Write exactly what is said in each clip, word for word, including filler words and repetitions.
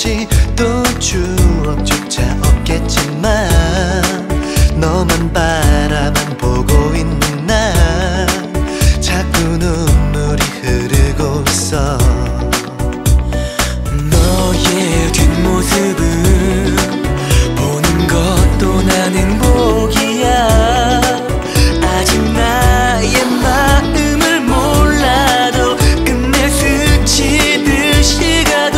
없겠지, 또 추억조차 없겠지만 너만 바라만 보고 있는 나 자꾸 눈물이 흐르고 있어. 너의 뒷모습을 보는 것도 난 행복이야. 아직 나의 마음을 몰라도 끝내 스치듯이 가도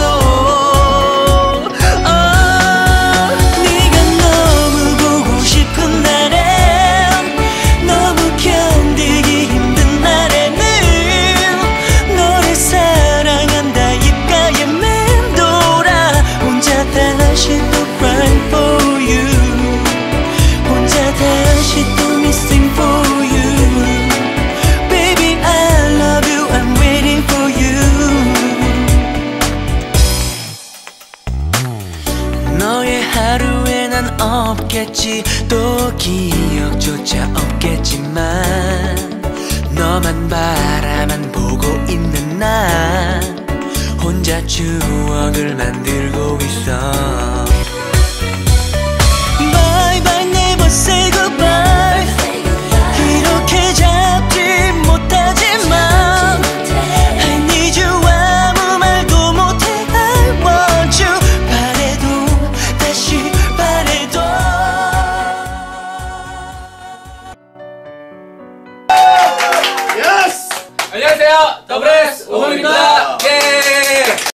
어, 네가 너무 보고 싶은 날엔, 너무 견디기 힘든 날에는 너를 사랑한다 입가에 맴돌아 혼자 다시 또 crying for you, 혼자 다시 또 missing for you. Baby I love you, I'm waiting for you. 너의 하루에 난 없겠지, 또 기억조차 없겠지만 너만 바라만 보고 있는 나 혼자 추억을 만들고 있어. Bye bye, never say goodbye. 이렇게 잡지 못하지만 I need you, 아무 말도 못해. I want you. 바래도 다시 바래도. 안녕하세요, 더블에스 오홍입니다. 예.